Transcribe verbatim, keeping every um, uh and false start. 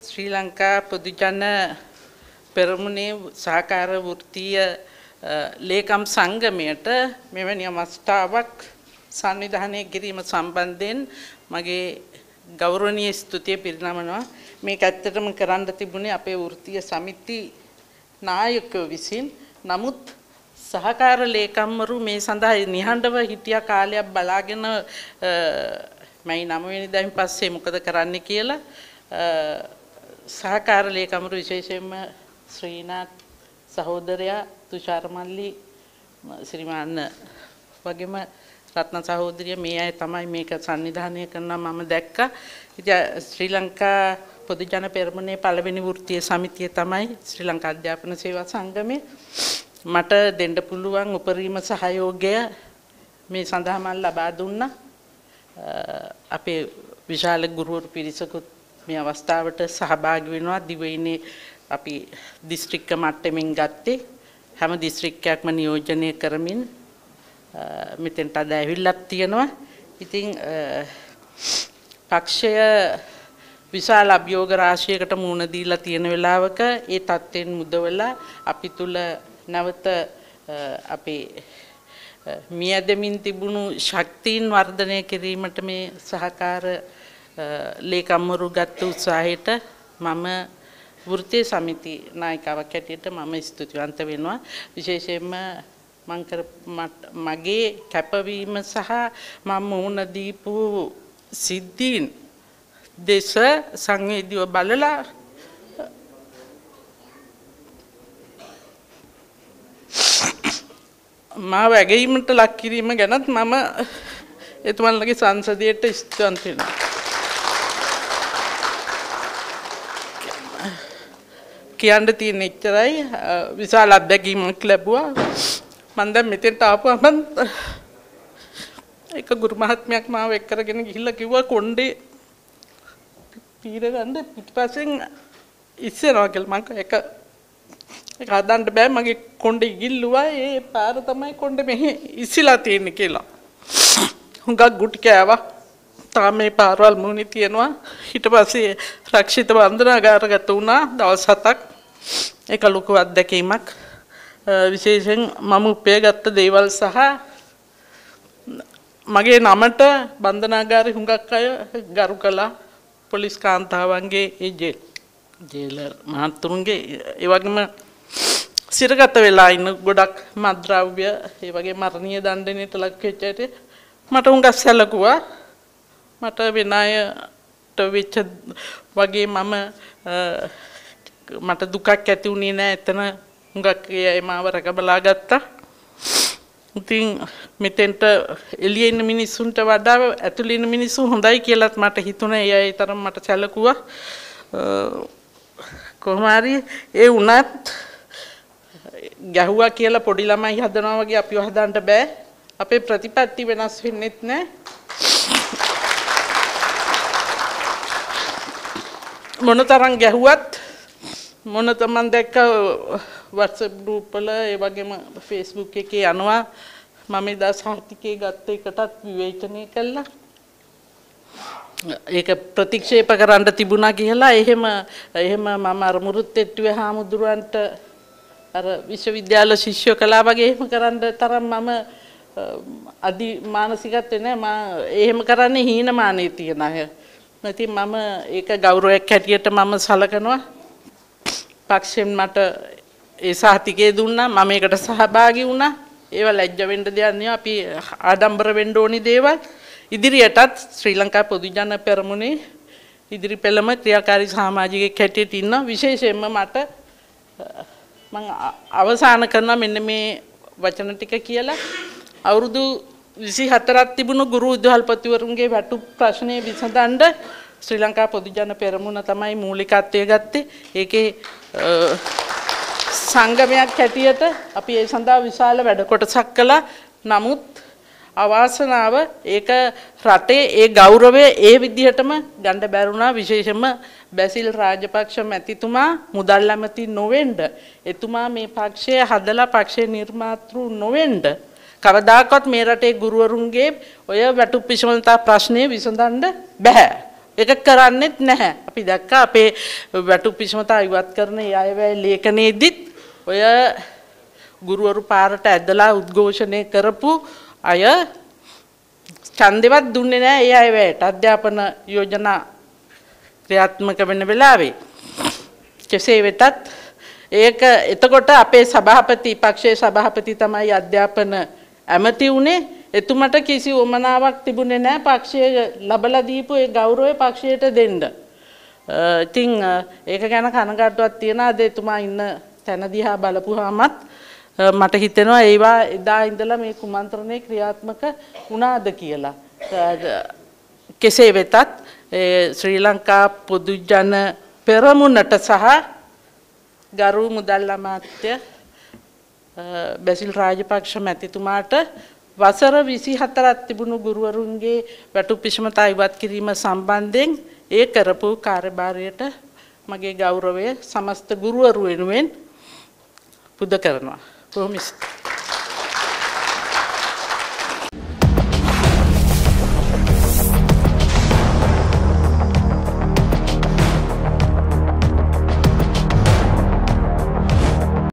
ශ්‍රී ලංකා පොදුජන පෙරමුණේ සහකාර වෘත්තීය ලේකම් සංගමයට මෙවැනි අවස්ථාවක් සංවිධානය කිරීම සම්බන්ධයෙන් මගේ ගෞරවනීය ස්තුතිය පිරිනමනවා. මේක ඇත්තටම කරන්න තිබුණේ අපේ වෘත්තීය සමිති නායකයෝ විසින්. නමුත් සහකාර ලේකම්වරු මේ සඳහා නිහඬව හිටිය කාලයක් බලාගෙන මයි නව වෙනිදායින් පස්සේ මොකද කරන්න කියලා සහකාර ලේකම්වරු විශේෂයෙන්ම ශ්‍රීනාත් සහෝදරයා තුෂාර මල්ලි ශ්‍රීමාන් වගේම රත්න සහෝදරිය මේ අය තමයි මේක සංවිධානය කරනවා මම දැක්කා. ඉතින් ශ්‍රී ලංකා පොදුජන පෙරමුණේ පළවෙනි වෘත්තීය සමිතිය තමයි ශ්‍රී ලංකා අධ්‍යාපන සේවා සංගමය. මට දෙන්න පුළුවන් උපරිම සහයෝගය මේ සඳහා මම ලබා දුන්නා. අපේ විශාල ගුරුවරු පිරිසකුත් මේ අවස්ථාවට සහභාගී වෙනවා. දිවයිනේ අපි දිස්ත්‍රික්ක මට්ටමින් ගත්තේ හැම දිස්ත්‍රික්කයක්ම නියෝජනය කරමින් මෙතෙන්ට අද ඇවිල්ලක් තියෙනවා. ඉතින් පක්ෂය විශාල අභියෝග රාශියකට මුහුණ දීලා තියෙන වෙලාවක ඒ තත්ත්වෙන් මුදවලා අපි තුල නැවත අපේ මියදමින් තිබුණු ශක්තියින් වර්ධනය කිරීමට මේ සහකාර ලේකම්වරු ගත්ත උත්සාහයට මම වෘත්තීය සමිති නායිකාවක් හැටියට මම ස්තුතිවන්ත වෙනවා. විශේෂයෙන්ම මං කර මගේ කැපවීම සහ මම මුහුණ දීපු සිද්ධීන් දේශ සංවේදීව බලලා මාව ඇගීමට ලක් කිරීම ගැනත් මම එතුමන්ලගේ සංසදයට ස්තුතිවන්ත වෙනවා. කියන්න තියෙන එච්චරයි. විශාල අත්දැකීමක් ලැබුවා. මම දැන් මෙතෙන්ට ආපුවම එක ගුරු මහත්මයෙක් මාව එක් කරගෙන ගිහිල්ලා කිව්වා කොණ්ඩේ පීර ගන්න පිටිපස්සෙන් ඉස්සෙනවා කියලා. මම එක ඒක හදන්න බෑ මගේ කොණ්ඩේ ඉගිල්ලුවා. ඒ පාර තමයි කොණ්ඩේ මෙහි ඉසිලා තියෙන්නේ කියලා. හුඟක් ගුටි කෑවා. තාම මේ පාරවල් මුණි තියෙනවා. ඊට පස්සේ රක්ෂිත බන්ධනාගාරගත වුණා දවස් හතක්. ඒක ලොකු අත්දැකීමක්. විශේෂයෙන් මම උපයගත්ත දේවල් සහ මගේ නමට බන්ධනාගාරේ හුඟක් අය ගරු කළා. පොලිස් කාන්තාවන්ගේ ඒ ජේල් ජේලර් මහතුරුන්ගේ ඒ වගේම සිරගත වෙලා ඉන්න ගොඩක් මත්ද්‍රව්‍ය ඒ වගේ මරණීය දඬුවමට ලක් වෙච්ච අයට මට හුඟක් සැලකුවා. මට වෙන අයට වෙච්ච වගේ මම මට දුකක් ඇති වුණේ නැහැ. එතන හුඟක් ඒ මාව රැක බලා ගත්තා. ඉතින් මෙතෙන්ට එළියේ ඉන්න මිනිස්සුන්ට වඩා ඇතුළේ ඉන්න මිනිස්සු හොඳයි කියලාත් මට හිතුණා. ඒ අය තරම් මට සැලකුවා. කොහොම හරි ඒ වුණත් ගැහුවා කියලා පොඩි ළමයි හදනවා වගේ අපිව හදන්න බෑ. අපේ ප්‍රතිපත්ති වෙනස් වෙන්නෙත් නැහැ. මොනතරම් ගැහුවත් මොන තමන් දැක්ක WhatsApp group වල ඒ වගේම Facebook එකේ යනවා මම එදා සාහිතිකේ ගත්ත එකටත් විවේචනය කළා. ඒක ප්‍රතික්ෂේප කරන්න තිබුණා කියලා එහෙම එහෙම මම අර මුරුත්තෙට්ටුවේ හාමුදුරුවන්ට අර විශ්වවිද්‍යාල ශිෂ්‍යෝ කළා වගේ එහෙම කරන්න තරම් මම අදි මානසිකත්වේ නෑ. මම එහෙම කරන්නේ හීනමානයේ තියන අය. ඉතින් මම ඒක ගෞරවයක් හැටියට මම සලකනවා. පක්ෂයෙන් මට ඒ සහතිකය දුන්නා. මම ඒකට සහභාගී වුණා. ඒව ලැජ්ජ වෙන්න දෙයක් නෙවෙයි. අපි ආඩම්බර වෙන්න ඕනි දේවල්. ඉදිරියටත් ශ්‍රී ලංකා පොදුජන පෙරමුණේ ඉදිරි පෙළම ක්‍රියාකාරී සමාජිකයෙක් හැටියට ඉන්නවා. විශේෂයෙන්ම මට මම අවසාන කරනවා මෙන්න මේ වචන ටික කියලා. අවුරුදු විසිහතරක් තිබුණු ගුරු විදුහල්පතිවරුන්ගේ වැටුප් ප්‍රශ්නය විසඳන්න ශ්‍රී ලංකා පොදුජන පෙරමුණ තමයි මූලිකත්වය ගත්තේ. ඒකේ සංගමයක් හැටියට අපි ඒ සඳහා විශාල වැඩ කොටසක් කළා. නමුත් අවාසනාව ඒක රටේ ඒ ගෞරවය ඒ විදිහටම ගන්න බැරුණා. විශේෂයෙන්ම බැසිල් රාජපක්ෂ මැතිතුමා මුදල් ඇමති නොවෙන්න, එතුමා මේ පක්ෂය හදලා පක්ෂේ නිර්මාතෘ නොවෙන්න කවදාකවත් මේ රටේ ගුරුවරුන්ගේ ඔය වැටුප් විසඳතා ප්‍රශ්නේ විසඳන්න බෑ. ඒක කරන්නේත් නැහැ. අපි දැක්කා අපේ වැටුප් විෂමතා ඉවත් කරන ඒ අයවැය ලේඛනයේදීත් ඔය ගුරුවරු පාරට ඇදලා උද්ඝෝෂණය කරපු අය ඡන්දෙවත් දුන්නේ නැහැ ඒ අයවැයට අධ්‍යාපන යෝජනා ක්‍රියාත්මක වෙන වෙලාවේ. කෙසේ වෙතත් ඒක එතකොට අපේ සභාපති පක්ෂයේ සභාපති තමයි අධ්‍යාපන ඇමති උනේ. එතුමට කිසි උමනාවක් තිබුණේ නැහැ පක්ෂයේ ලබලා දීපු ඒ ගෞරවය පක්ෂයට දෙන්න. ඉතින් ඒක ගැන කනගාටුවක් තියෙනවා. අද එතුමා ඉන්න තැන දිහා බලපුවාමත් මට හිතෙනවා ඒවා එදා ඉඳලා මේ කුමන්ත්‍රණය ක්‍රියාත්මක වුණාද කියලා. කෙසේ වෙතත් ශ්‍රී ලංකා පොදු ජන පෙරමුණට සහ ගරු මුදල් අමාත්‍ය බැසිල් රාජපක්ෂ මැතිතුමාට වසර විසිහතරක් තිබුණු ගුරුවරුන්ගේ වැටුප් විෂමතා ඉවත් කිරීම සම්බන්ධයෙන් ඒ කරපු කාර්යභාරයට මගේ ගෞරවය සමස්ත ගුරුවරු වෙනුවෙන් පුද කරනවා. බොහොම ස්තුතියි.